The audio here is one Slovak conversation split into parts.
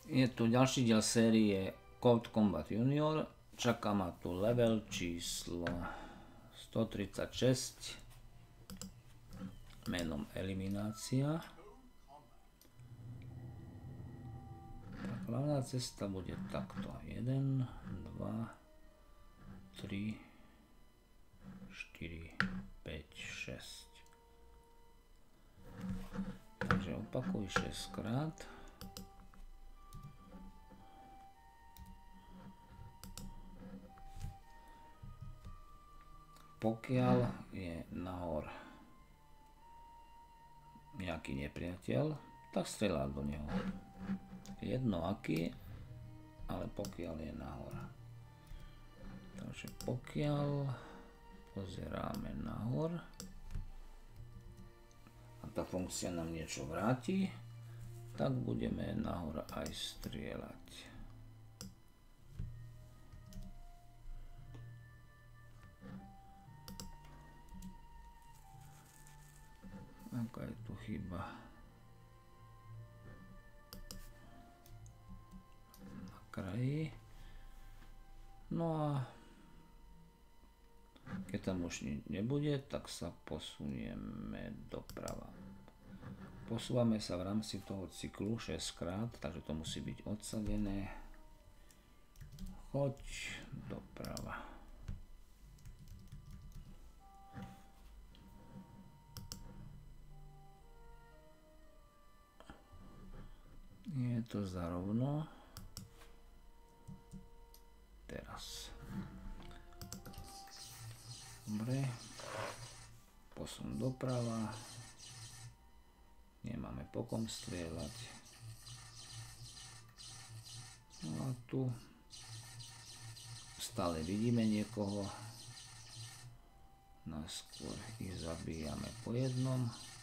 Je tu ďalší diel série Cold Combat Junior. Čaká ma tu level číslo 136 menom Eliminácia. Tak, hlavná cesta bude takto. 1, 2, 3, 4, 5, 6. Takže opakuj 6 krát. Pokiaľ je nahor nejaký nepriateľ, tak strieľa do neho. Jedno aký, ale pokiaľ je nahor. Takže pokiaľ pozeráme nahor a tá funkcia nám niečo vráti, tak budeme nahor aj strieľať. Aká je tu chyba? Na kraji. No a keď tam už nebude, tak sa posunieme doprava. Posúvame sa v rámci toho cyklu 6 krát, takže to musí byť odsadené. Choď doprava. Je to zarovno. Teraz. Dobre. Posun doprava. Nemáme po kom strieľať. No a tu stále vidíme niekoho. Najskôr ich zabíjame po jednom.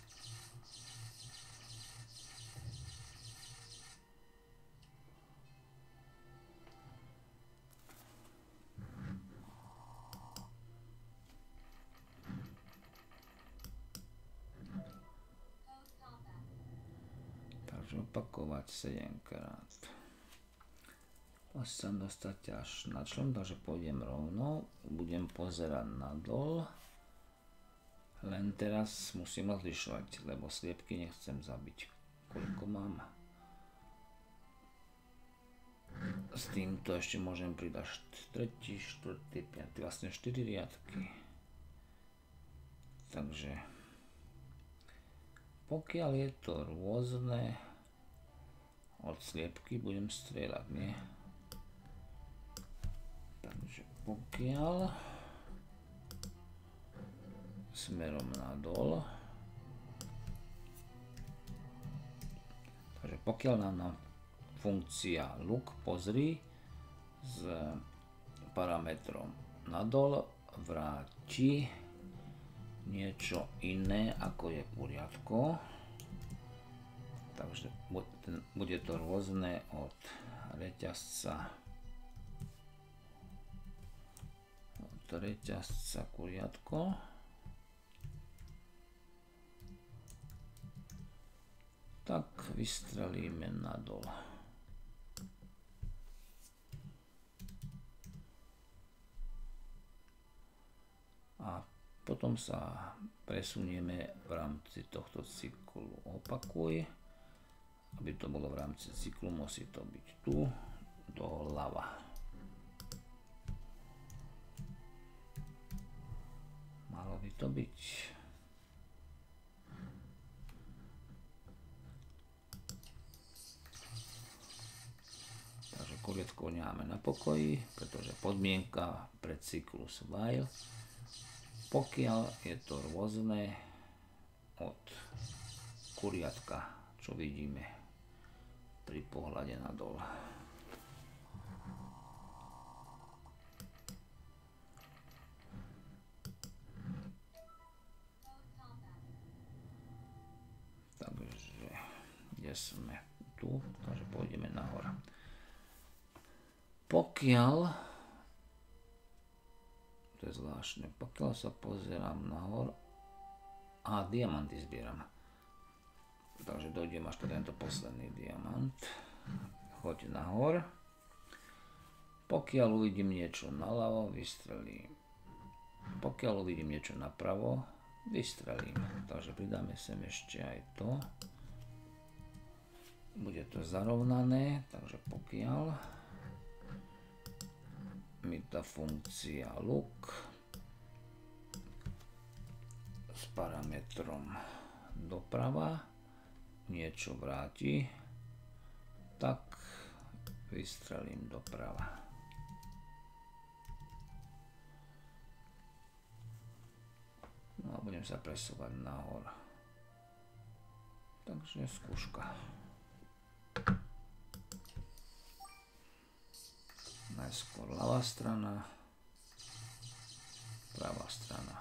Opakovať 7 krát. Môžem sa dostať až na čln, takže pôjdem rovno. Budem pozerať nadol. Len teraz musím rozlišovať, lebo sliepky nechcem zabiť. Koľko mám? S týmto ešte môžem pridať 3., 4., 5., vlastne 4 riadky. Takže pokiaľ je to rôzne, od sliepky budem strieľať, nie? Takže pokiaľ smerom nadol, takže pokiaľ nám funkcia look pozri s parametrom nadol vráti niečo iné ako je poriadko. Takže bude to rôzne od reťazca kuriatko. Tak vystrelíme nadol. A potom sa presunieme v rámci tohto cyklu. Opakuj. Aby to bolo v rámci cyklu, musí to byť tu, doľava. Malo by to byť. Takže kuriatko necháme na pokoji, pretože podmienka pre cyklus while, pokiaľ je to rôzne od kuriatka, čo vidíme pri pohľade nadol. Takže kde sme? Tu, takže pôjdeme nahor. Pokiaľ, to je zvláštne, pokiaľ sa pozerám nahor, a diamanty zbieram. Takže dojdem až po tento posledný diamant. Choď poď nahor. Pokiaľ uvidím niečo naľavo, vystrelím. Pokiaľ uvidím niečo napravo, vystrelím. Takže pridáme sem ešte aj to. Bude to zarovnané, takže pokiaľ mi tá funkcia look s parametrom doprava niečo vráti, tak vystrelím doprava. No a budem sa presúvať nahor. Takže skúška. Najskôr ľavá strana, pravá strana.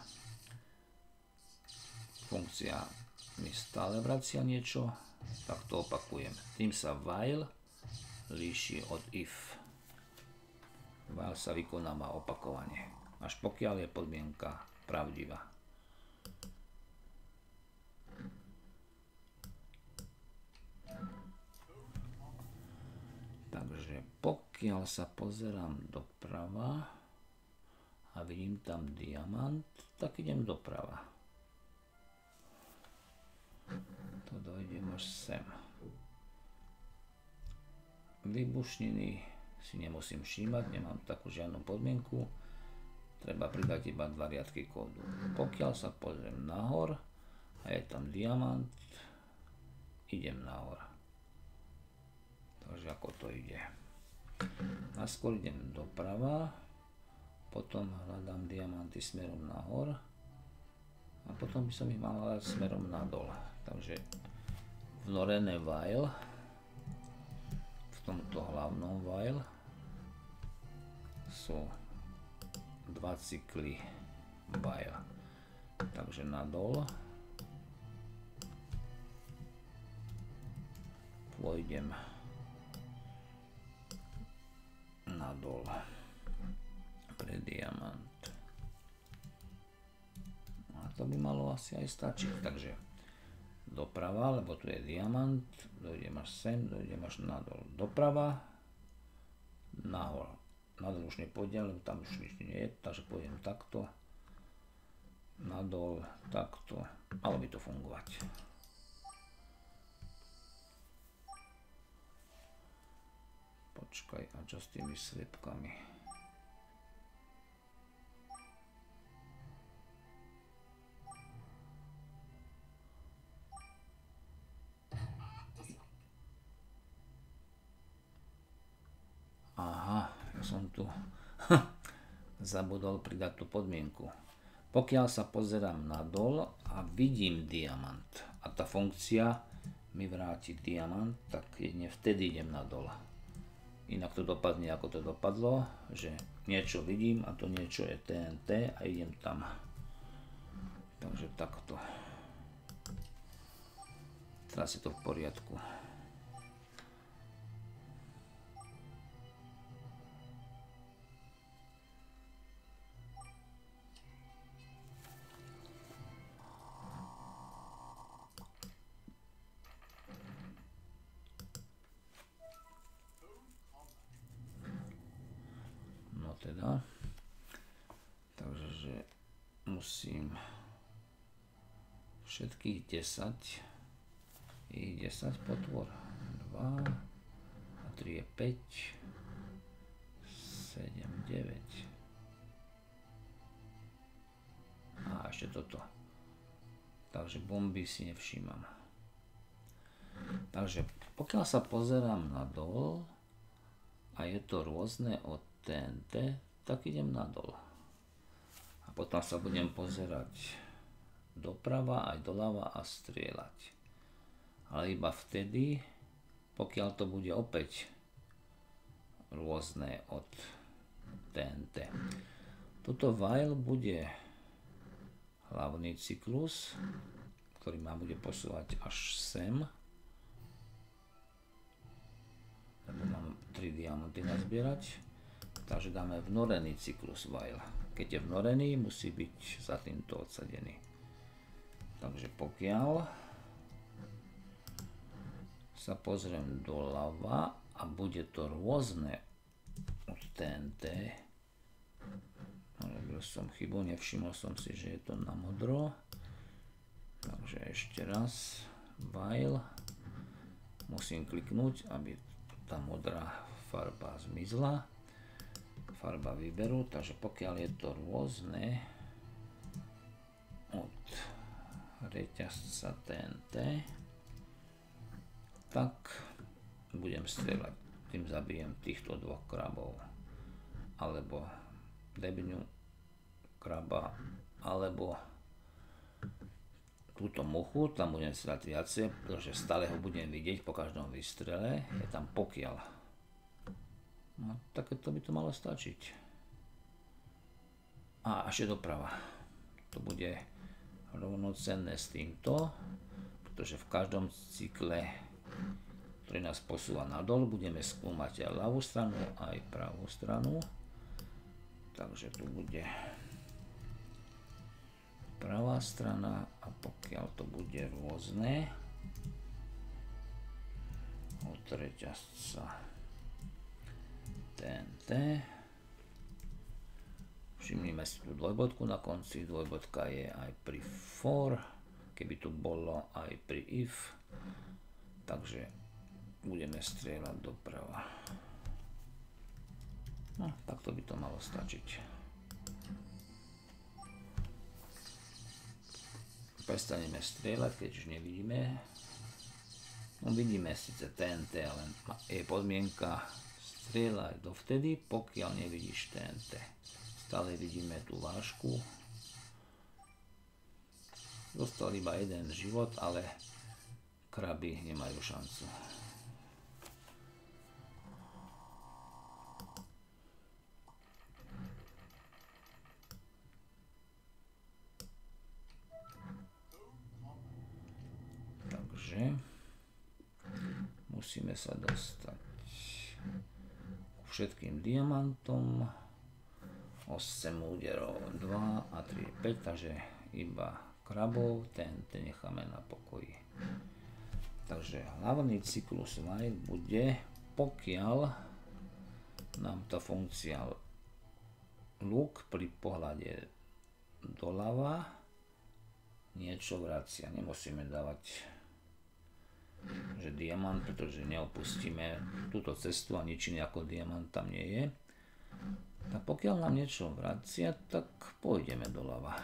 Funkcia mi stále vracia niečo, tak to opakujem. Tým sa while líši od if. While sa vykonáva opakovane, až pokiaľ je podmienka pravdivá. Takže pokiaľ sa pozerám doprava a vidím tam diamant, tak idem doprava. To dojdem až sem. Výbušniny si nemusím všímať, nemám takú žiadnu podmienku. Treba pridať iba 2 riadky kódu. Pokiaľ sa pozriem nahor a je tam diamant, idem nahor. Takže ako to ide. Najskôr idem doprava, potom hľadám diamanty smerom nahor a potom by som ich mal hľadať smerom nadol. Takže vnorené while, v tomto hlavnom while sú 2 cykly while. Takže nadol pôjdem nadol pre diamant. A to by malo asi aj stačiť. Takže doprava, lebo tu je diamant, dojdem až sem, dojdem až nadol. Doprava, nahor. Nadol už nepôjdem, lebo tam už nič nie je, takže pôjdem takto. Nadol, takto. Malo by to fungovať. Počkaj, a čo s tými sliepkami? Aha, ja som tu zabudol pridať tú podmienku. Pokiaľ sa pozerám nadol a vidím diamant a tá funkcia mi vráti diamant, tak jedine vtedy idem nadol. Inak to dopadne, ako to dopadlo, že niečo vidím a to niečo je TNT a idem tam. Takže takto. Teraz je to v poriadku. Teda. Takže musím všetkých 10, ich 10 potvor. 2 a 3 je 5, 7, 9. A ešte toto. Takže bomby si nevšímam. Takže pokiaľ sa pozerám nadol a je to rôzne od TNT, tak idem nadol. A potom sa budem pozerať doprava aj doľava a strieľať. Ale iba vtedy, pokiaľ to bude opäť rôzne od TNT. Toto while bude hlavný cyklus, ktorý ma bude posúvať až sem. Lebo mám 3 diamanty nazbierať. Takže dáme vnorený cyklus while. Keď je vnorený, musí byť za týmto odsadený. Takže pokiaľ sa pozriem doľava a a bude to rôzne od TNT. Robil som chybu, nevšimol som si, že je to na modro. Takže ešte raz, while, musím kliknúť, aby tá modrá farba zmizla. Farba vyberú, takže pokiaľ je to rôzne od reťazca TNT, tak budem strieľať, tým zabijem týchto dvoch krabov, alebo debňu kraba, alebo túto muchu, tam budem strieľať viacej, pretože stále ho budem vidieť po každom výstrele, je tam pokiaľ. No, takéto by to malo stačiť. A ešte doprava. To bude rovnocenné s týmto, pretože v každom cykle, ktorý nás posúva nadol, budeme skúmať aj ľavú stranu, aj pravú stranu. Takže tu bude pravá strana a pokiaľ to bude rôzne od reťazca TNT, všimnime si tú dvojbodku na konci, dvojbodka je aj pri for, keby tu bolo aj pri if, takže budeme strieľať doprava. No, takto by to malo stačiť. Prestaneme strieľať, keď už nevidíme. No, vidíme síce TNT, ale je podmienka strieľať dovtedy, pokiaľ nevidíš TNT. Stále vidíme tú vážku. Dostal iba jeden život, ale kraby nemajú šancu. Musíme sa dostať k všetkým diamantom. 8 úderov, 2 a 3, 5, takže iba krabov, TNT necháme na pokoji. Takže hlavný cyklus while bude, pokiaľ nám tá funkcia look pri pohľade doľava niečo vracia. Nemusíme dávať že diamant, pretože neopustíme túto cestu a nič iné ako diamant tam nie je. A pokiaľ nám niečo vracia, tak pôjdeme doľava.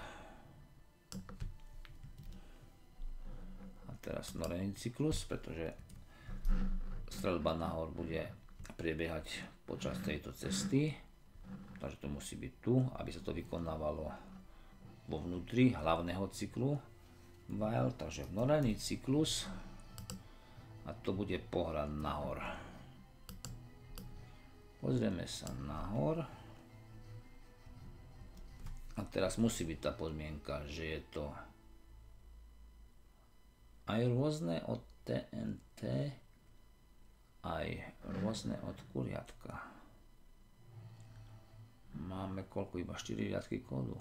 A teraz norený cyklus, pretože streľba nahor bude prebiehať počas tejto cesty, takže to musí byť tu, aby sa to vykonávalo vo vnútri hlavného cyklu while, takže norený cyklus. A to bude pohľad nahor. Pozrieme sa nahor. A teraz musí byť tá podmienka, že je to aj rôzne od TNT, aj rôzne od kuriatka. Máme koľko? Iba 4 riadky kódu.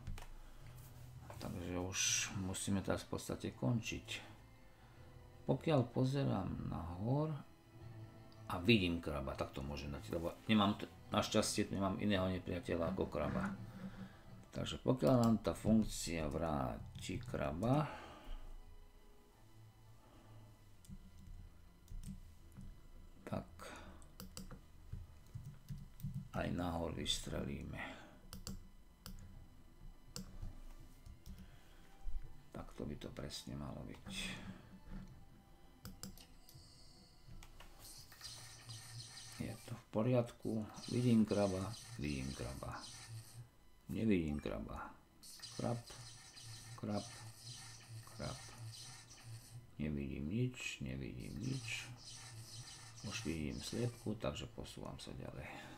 Takže už musíme teraz v podstate končiť. Pokiaľ pozerám nahor a vidím kraba, tak to môžem dať, lebo našťastie nemám iného nepriateľa ako kraba. Takže pokiaľ nám tá funkcia vráti kraba, tak aj nahor vystrelíme. Takto by to presne malo byť. Je to v poriadku, vidím kraba, nevidím kraba, krab, nevidím nič, už vidím sliepku, takže posúvam sa ďalej.